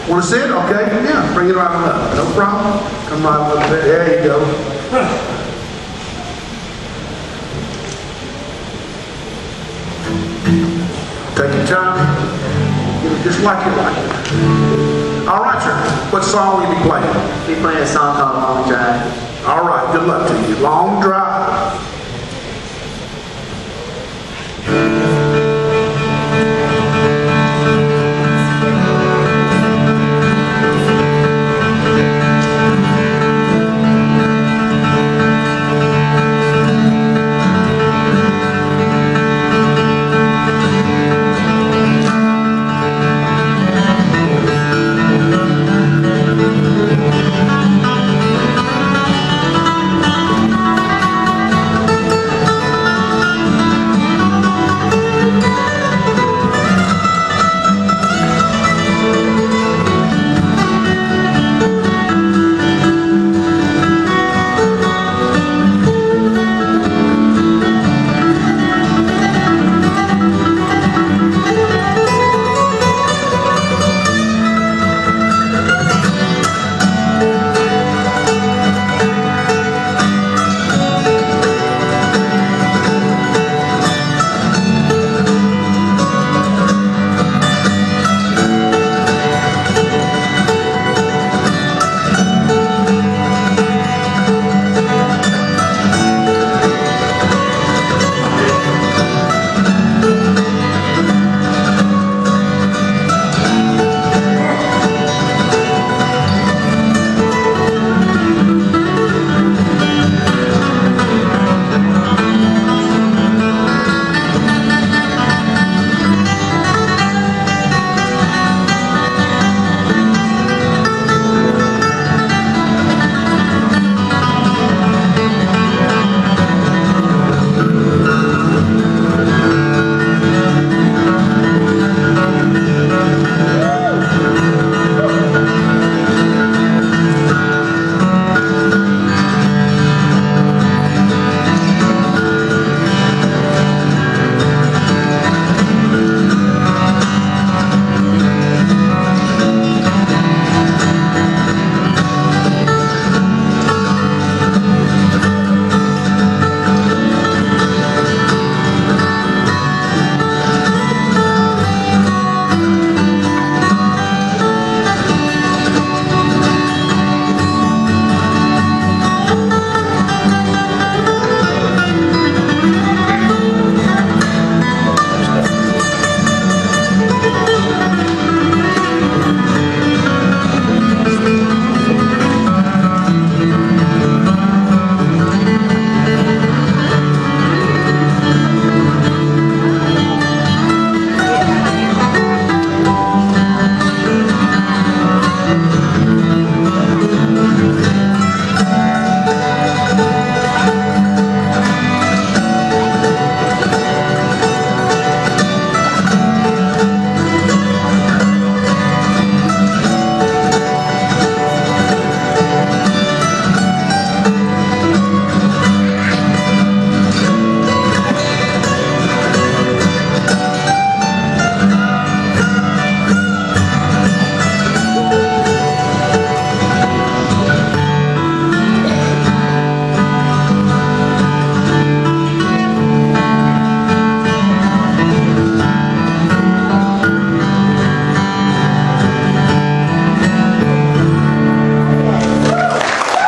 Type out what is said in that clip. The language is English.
Want to sit? Okay, yeah, bring it right on up. No problem. Come right a little bit. There you go. Take your time. Get it just like you like it. All right, sir. What song will you be playing? Be playing a song called Long Drive. All right, good luck to you. Long Drive.